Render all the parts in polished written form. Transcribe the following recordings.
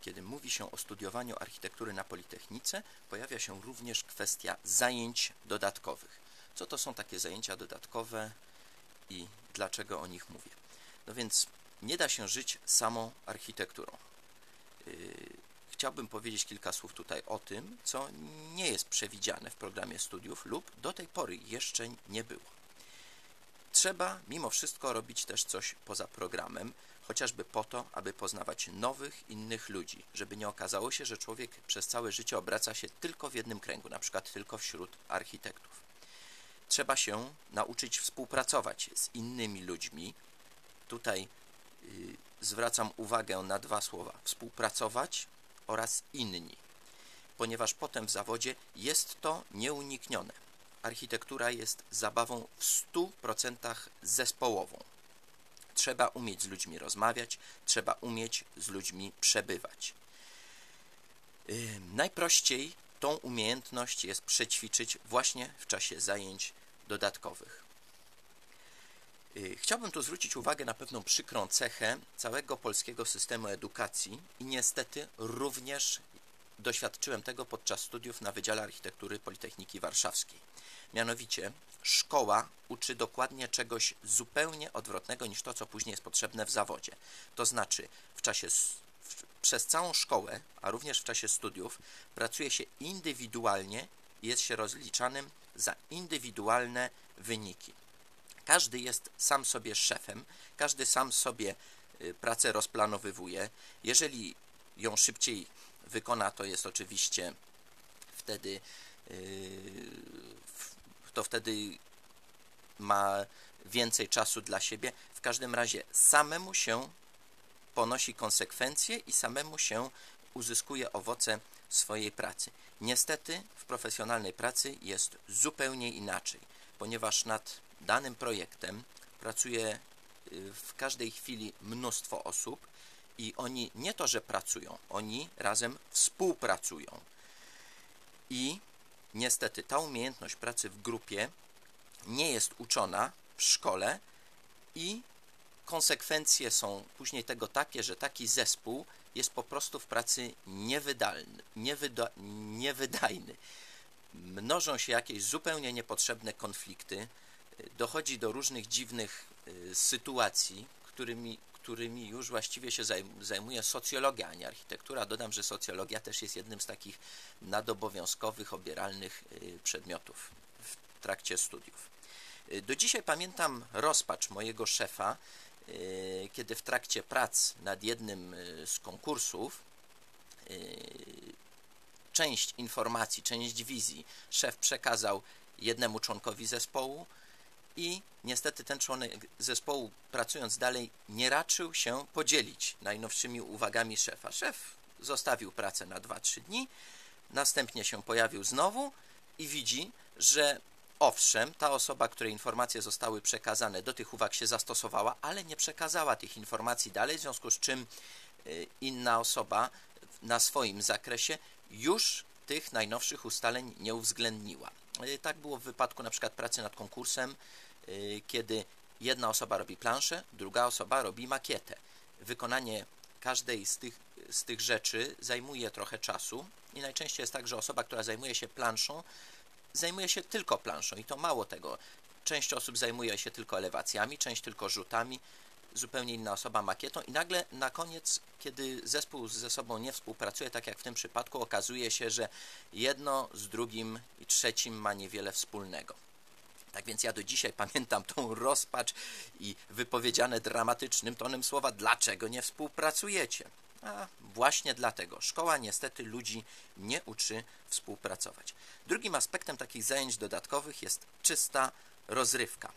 kiedy mówi się o studiowaniu architektury na Politechnice, pojawia się również kwestia zajęć dodatkowych. Co to są takie zajęcia dodatkowe i dlaczego o nich mówię? No więc nie da się żyć samą architekturą. Chciałbym powiedzieć kilka słów tutaj o tym, co nie jest przewidziane w programie studiów lub do tej pory jeszcze nie było. Trzeba mimo wszystko robić też coś poza programem, chociażby po to, aby poznawać nowych, innych ludzi, żeby nie okazało się, że człowiek przez całe życie obraca się tylko w jednym kręgu, na przykład tylko wśród architektów. Trzeba się nauczyć współpracować z innymi ludźmi. Tutaj zwracam uwagę na dwa słowa: współpracować oraz inni, ponieważ potem w zawodzie jest to nieuniknione. Architektura jest zabawą w 100% zespołową. Trzeba umieć z ludźmi rozmawiać, trzeba umieć z ludźmi przebywać. Najprościej tą umiejętność jest przećwiczyć właśnie w czasie zajęć dodatkowych. Chciałbym tu zwrócić uwagę na pewną przykrą cechę całego polskiego systemu edukacji i niestety również doświadczyłem tego podczas studiów na Wydziale Architektury Politechniki Warszawskiej. Mianowicie szkoła uczy dokładnie czegoś zupełnie odwrotnego niż to, co później jest potrzebne w zawodzie. To znaczy przez całą szkołę, a również w czasie studiów pracuje się indywidualnie i jest się rozliczanym za indywidualne wyniki. Każdy jest sam sobie szefem, każdy sam sobie pracę rozplanowywuje. Jeżeli ją szybciej wykona, to jest oczywiście wtedy ma więcej czasu dla siebie. W każdym razie samemu się ponosi konsekwencje i samemu się uzyskuje owoce swojej pracy. Niestety w profesjonalnej pracy jest zupełnie inaczej, ponieważ nad danym projektem pracuje w każdej chwili mnóstwo osób i oni nie to, że pracują, oni razem współpracują. I niestety ta umiejętność pracy w grupie nie jest uczona w szkole i konsekwencje są później tego takie, że taki zespół jest po prostu w pracy niewydajny. Mnożą się jakieś zupełnie niepotrzebne konflikty, dochodzi do różnych dziwnych sytuacji, którymi już właściwie się zajmuje socjologia, a nie architektura. Dodam, że socjologia też jest jednym z takich nadobowiązkowych, obieralnych przedmiotów w trakcie studiów. Do dzisiaj pamiętam rozpacz mojego szefa, kiedy w trakcie prac nad jednym z konkursów część informacji, część wizji szef przekazał jednemu członkowi zespołu i niestety ten członek zespołu, pracując dalej, nie raczył się podzielić najnowszymi uwagami szefa. Szef zostawił pracę na 2-3 dni, następnie się pojawił znowu i widzi, że owszem, ta osoba, której informacje zostały przekazane, do tych uwag się zastosowała, ale nie przekazała tych informacji dalej, w związku z czym inna osoba na swoim zakresie już tych najnowszych ustaleń nie uwzględniła. Tak było w wypadku na przykład pracy nad konkursem, kiedy jedna osoba robi planszę, druga osoba robi makietę. Wykonanie każdej z tych rzeczy zajmuje trochę czasu i najczęściej jest tak, że osoba, która zajmuje się planszą, zajmuje się tylko planszą i to mało tego. Część osób zajmuje się tylko elewacjami, część tylko rzutami, zupełnie inna osoba makietą i nagle na koniec, kiedy zespół ze sobą nie współpracuje, tak jak w tym przypadku, okazuje się, że jedno z drugim i trzecim ma niewiele wspólnego. Tak więc ja do dzisiaj pamiętam tą rozpacz i wypowiedziane dramatycznym tonem słowa: dlaczego nie współpracujecie? A właśnie dlatego. Szkoła niestety ludzi nie uczy współpracować. Drugim aspektem takich zajęć dodatkowych jest czysta rozrywka.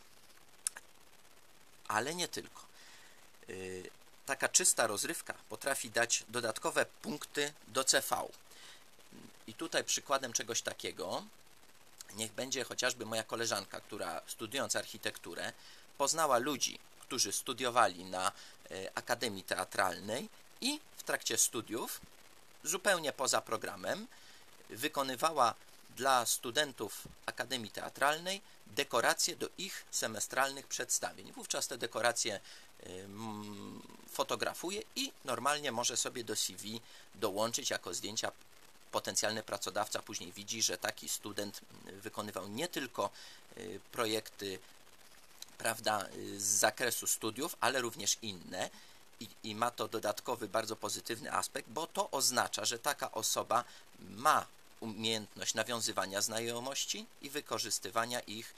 Ale nie tylko. Taka czysta rozrywka potrafi dać dodatkowe punkty do CV. I tutaj przykładem czegoś takiego niech będzie chociażby moja koleżanka, która studiując architekturę poznała ludzi, którzy studiowali na Akademii Teatralnej i w trakcie studiów, zupełnie poza programem, wykonywała dla studentów Akademii Teatralnej dekoracje do ich semestralnych przedstawień. Wówczas te dekoracje fotografuje i normalnie może sobie do CV dołączyć jako zdjęcia. Potencjalny pracodawca później widzi, że taki student wykonywał nie tylko projekty, prawda, z zakresu studiów, ale również inne i ma to dodatkowy, bardzo pozytywny aspekt, bo to oznacza, że taka osoba ma umiejętność nawiązywania znajomości i wykorzystywania ich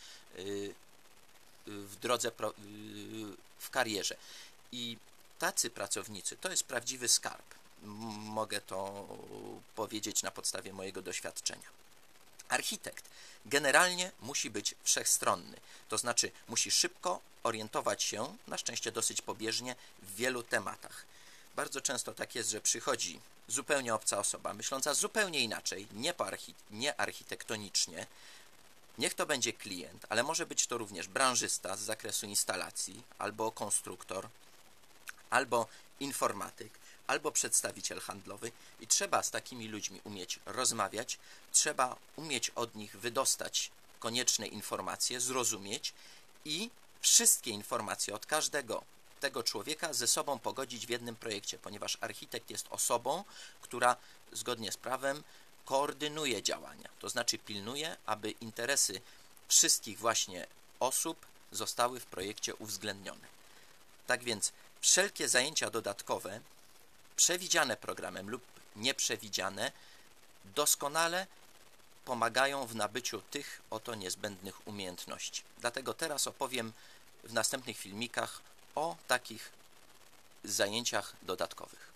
w drodze, w karierze. I tacy pracownicy to jest prawdziwy skarb. Mogę to powiedzieć na podstawie mojego doświadczenia. Architekt generalnie musi być wszechstronny, to znaczy musi szybko orientować się, na szczęście dosyć pobieżnie, w wielu tematach. Bardzo często tak jest, że przychodzi zupełnie obca osoba, myśląca zupełnie inaczej, nie architektonicznie. Niech to będzie klient, ale może być to również branżysta z zakresu instalacji, albo konstruktor, albo informatyk, albo przedstawiciel handlowy i trzeba z takimi ludźmi umieć rozmawiać, trzeba umieć od nich wydostać konieczne informacje, zrozumieć i wszystkie informacje od każdego tego człowieka ze sobą pogodzić w jednym projekcie, ponieważ architekt jest osobą, która zgodnie z prawem koordynuje działania, to znaczy pilnuje, aby interesy wszystkich właśnie osób zostały w projekcie uwzględnione. Tak więc wszelkie zajęcia dodatkowe, przewidziane programem lub nieprzewidziane, doskonale pomagają w nabyciu tych oto niezbędnych umiejętności. Dlatego teraz opowiem w następnych filmikach o takich zajęciach dodatkowych.